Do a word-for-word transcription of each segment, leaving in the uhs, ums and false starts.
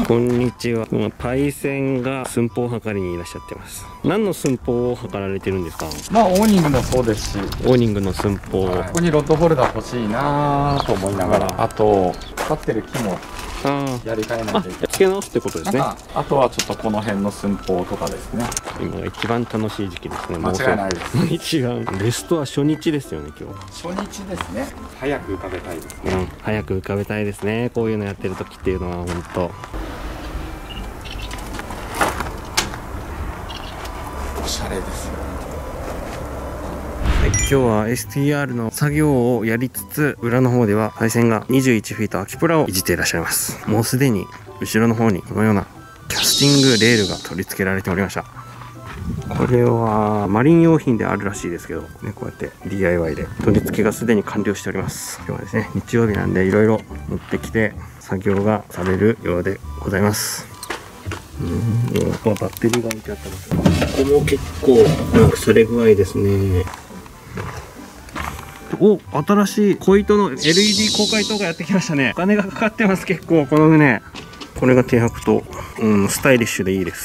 こんにちは。今パイセンが寸法を測りにいらっしゃってます。何の寸法を測られてるんですか？ まあオーニングもそうですし、 オーニングの寸法、 はい、ここにロッドホルダー欲しいなと思いながら、あと使ってる木もやり替えないといけない。 付け直すってことですね。 あとはちょっとこの辺の寸法とかですね。 今が一番楽しい時期ですね。 間違いないです。 一番レストは初日ですよね。今日初日ですね。早く浮かべたいですね。 うん、早く浮かべたいですね。こういうのやってる時っていうのは本当おしゃれですよ。 はい、今日は エスティーアール の作業をやりつつ、裏の方では配線がにじゅういちフィート秋プラをいじっていらっしゃいます。もうすでに後ろの方にこのようなキャスティングレールが取り付けられておりました。これはマリン用品であるらしいですけど、ね、こうやって ディーアイワイ で取り付けがすでに完了しております。今日はですね、日曜日なんでいろいろ持ってきて作業がされるようでございます。うん、バッテリーが置いてあったんですが、ここも結構なんかされ具合ですね。お、新しい小糸の エルイーディー 高解灯がやってきましたね。お金がかかってます結構この船。これが停泊と、うん、スタイリッシュでいいです。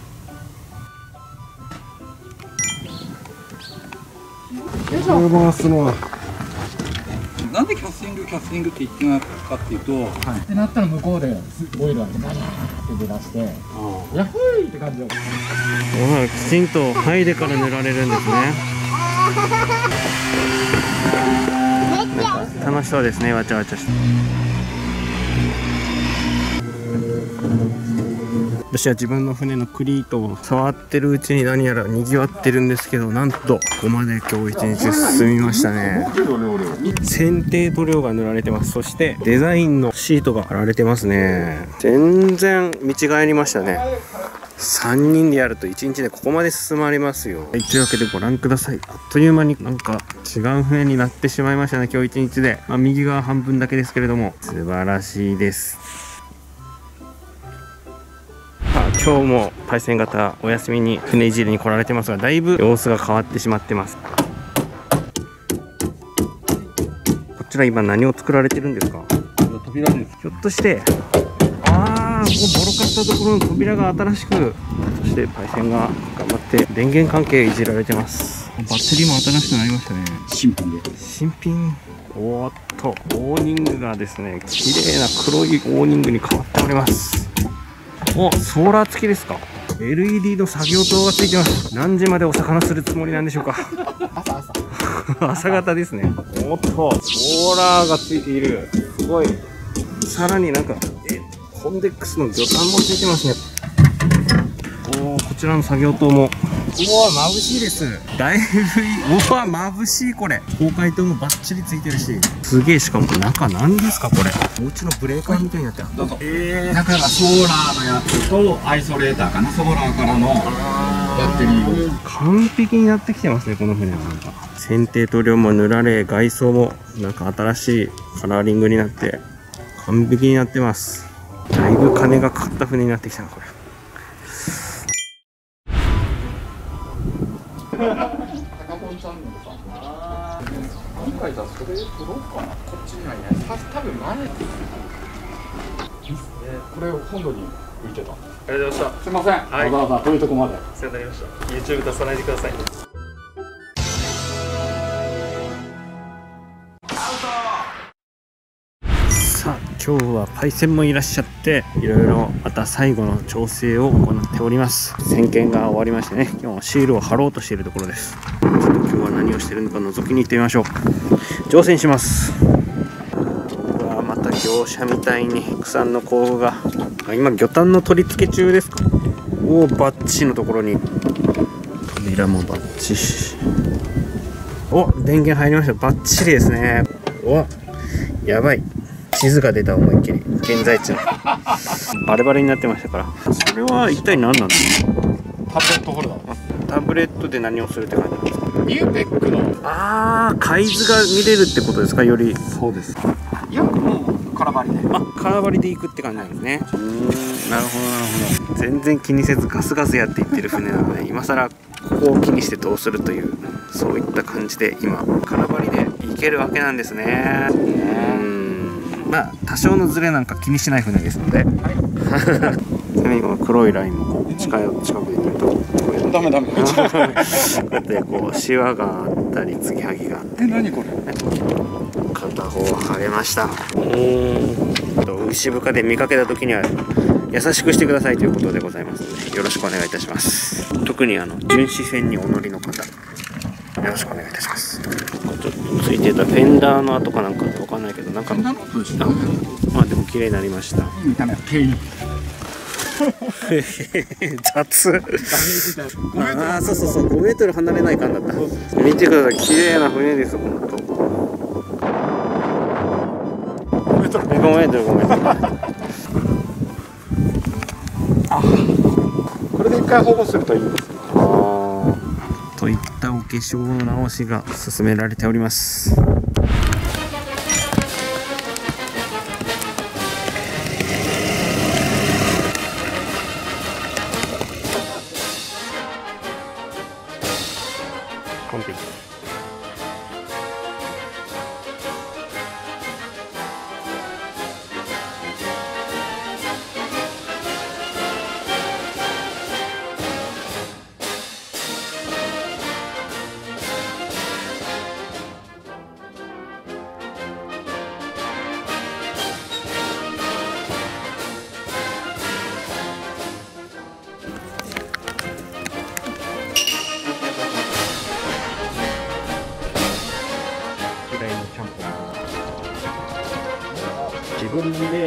これ回すのはなんでキャスティングキャスティングって言ってなかっていうと、はい、 ってなったら向こうでボイラーでガラーって出だしてヤッホーイって感じで、 きちんと剥いでから塗られるんですね。楽しそうですね、わちゃわちゃして。私は自分の船のクリートを触ってるうちに何やら賑わってるんですけど、なんとここまで今日一日進みましたね。剪定塗料が塗られてます。そしてデザインのシートが貼られてますね。全然見違えましたね。さんにんでやるといちにちでここまで進まれますよ。はい、というわけでご覧ください。あっという間になんか違う船になってしまいましたね、今日一日で。まあ、右側半分だけですけれども素晴らしいです。今日もパイセン型お休みに船いじりに来られてますが、だいぶ様子が変わってしまってます。こちら今何を作られてるんですか？ 扉です。 ひょっとしてああ、ここボロかったところの扉が新しく、そしてパイセンが頑張って電源関係いじられてます。バッテリーも新しくなりましたね。 新品で新品。おーっとオーニングがですね、綺麗な黒いオーニングに変わっております。お、ソーラー付きですか。 エルイーディー の作業灯がついてます。何時までお魚するつもりなんでしょうか。 朝朝朝方ですね。おっとソーラーがついている。すごい。さらになんかえコンデックスの魚探もついてますね。おー、こちらの作業灯も、うわ眩しいです。だいぶいい。うわ眩しい。これ高解灯もバッチリついてるし、すげえ。しかも中何ですかこれ。お家のブレーカーみたいになってる。 どうぞ。 えー、 だからソーラーのやつとアイソレーターかな、ソーラーからのバッテリーを完璧になってきてますねこの船。なんか剪定塗料も塗られ、外装もなんか新しいカラーリングになって完璧になってます。だいぶ金がかかった船になってきたなこれ。 高本チャンネルさん。今回じゃあそれ取ろうかな。こっちにはいない。た多分前。これ本土に浮いてた。あありがとうございました。 すみません。 はい、 わざわざ遠いとこまで。 お世話になりました。 YouTube 出さないでください。さあ今日はパイセンもいらっしゃって、いろいろまた最後の調整を行っております。点検が終わりましてね、今日はシールを貼ろうとしているところです。ちょっと今日は何をしているのか覗きに行ってみましょう。乗船します。うわまた業者みたいにたくさんの工具が。今魚探の取り付け中ですか。おお、バッチのところに扉もバッチシ。お、電源入りました。バッチリですね。お、やばい。地図が出た。思いっきり現在地のバレバレになってましたから。それは一体何なんですか。 タブレットホルダー。 タブレットで何をするって感じなんですか。 ニューペックの。 ああ、海図が見れるってことですか。より。 そうです。いやもう空張りで。 あ、空張りで行くって感じなんですね。うーん、なるほどなるほど。全然気にせずガスガスやっていってる船なので、今更ここを気にしてどうするという、そういった感じで今空張りで行けるわけなんですね。うーん、 まあ多少のズレなんか気にしない船ですので、はい、ちなみにこの黒いラインもこう近い近くで見るとこういうダメダメ。 こうやってこうシワがあったり継ぎはぎがあったり、 え、何これ。 片方剥げました。うーんと牛深で見かけた時には優しくしてくださいということでございますので、よろしくお願いいたします。特にあの巡視船にお乗りの方、よろしくお願いいたします。ちょっとついてたフェンダーの跡かなんかわかんないけど、なんかそんなのと一緒だ。 まあでも綺麗になりました。 見た目はペイン。 雑。ああ、そうそうそう、ごメートル離れないかんだった。見てください、綺麗な船です、本当。ごメートル、ごメートル、ごメートル。 あ、これで一回保護するといいんです。 ああ、といったお化粧の直しが進められております。完璧。自分で